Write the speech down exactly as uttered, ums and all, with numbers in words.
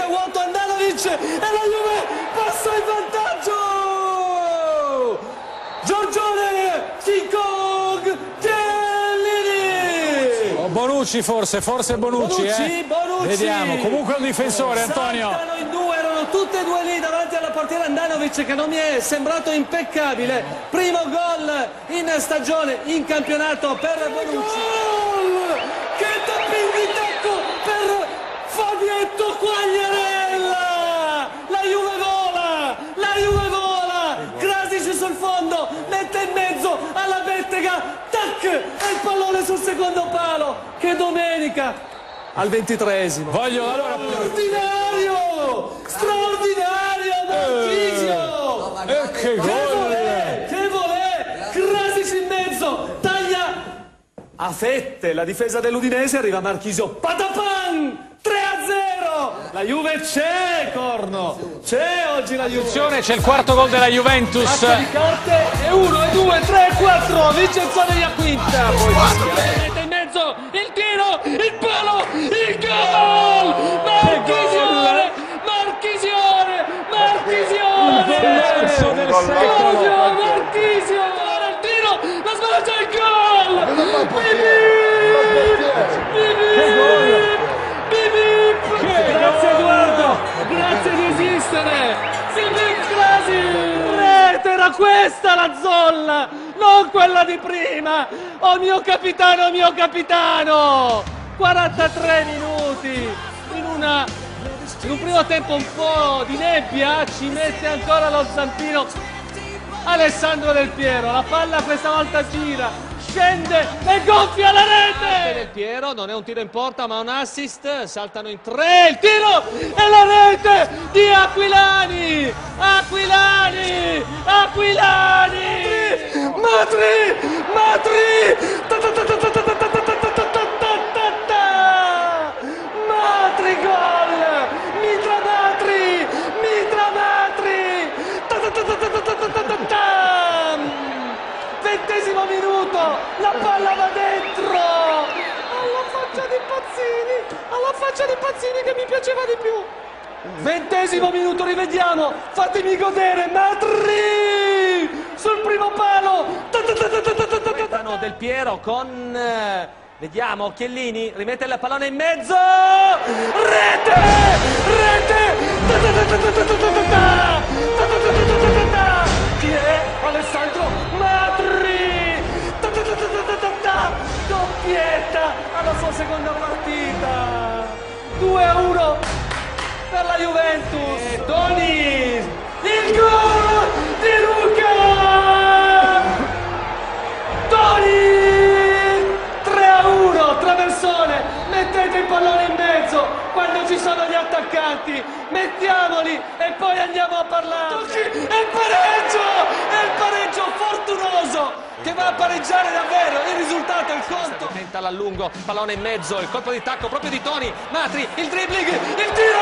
c'è vuoto, Handanovic e la Juve passa in vantaggio. Giorgione, King Kong, Chiellini. Oh, Bonucci forse, forse Bonucci, Bonucci, eh. Bonucci. Vediamo, comunque un difensore, Antonio. Saltano in due, erano tutte e due lì davanti alla portiera. Handanovic che non mi è sembrato impeccabile. Primo gol in stagione, in campionato per Bonucci. Gol! Che tapping di tacco per Fabietto Quagliarella. La Juve vola, la Juve vola. Krasic sul fondo, mette in mezzo alla Bettega. Tac! E il pallone sul secondo palo. Che domenica! Al ventitreesimo. Voglio allora. Straordinario! Straordinario Marchisio! Eh, che Che gol! volè! Che volè! Krasic in mezzo, taglia a fette la difesa dell'Udinese, arriva Marchisio, patapan! tre a zero! La Juve c'è, Corno! C'è oggi la Juve! Attenzione, c'è il quarto gol della Juventus. Pacca di carte, e uno, e due, e tre, e quattro! Vincenzo della quinta! Poi mette in mezzo, il tiro, il palo, il gol! Marchisione! Marchisione! Marchisione! Marchisio! Marchisio! Il tiro, la sbaragia, il gol! Grazie Edoardo! Grazie di esistere! Silvin Crasi! Rete, era questa la zolla! Non quella di prima! Oh mio capitano, mio capitano! quarantatré minuti! In una... in un primo tempo un po' di nebbia, ci mette ancora lo zampino Alessandro Del Piero, la palla questa volta gira, scende e gonfia la rete! Del Piero, non è un tiro in porta ma un assist, saltano in tre, il tiro e la rete di Aquilani! Aquilani! Aquilani! Matri! Matri! Ta ta ta ta ta ta ta ta ta ta ta ta ta! Matri gol! Mitra Matri! Mitra Matri! Ta ta ta ta ta ta ta ta ta ta! Ventesimo minuto, la palla va dentro! Alla faccia di Pazzini, alla faccia di Pazzini che mi piaceva di più! Ventesimo minuto, rivediamo, fatemi godere, Matri! Sul primo palo! Aspettano Del Piero con... vediamo, Chiellini, rimette il pallone in mezzo! Rete! Rete! Chi è? Alessandro Matri! Doppietta alla sua seconda partita! due a uno per la Juventus! E Toni! Il gol di Luca! Toni! tre a uno, traversone! Mettete il pallone in mezzo quando ci sono gli attaccanti, mettiamoli e poi andiamo a parlare. E il pareggio! È il pareggio fortunoso che va a pareggiare davvero. Il risultato, il conto. Tenta all'allungo, pallone in mezzo, il colpo di tacco proprio di Toni. Matri, il dribbling, il tiro!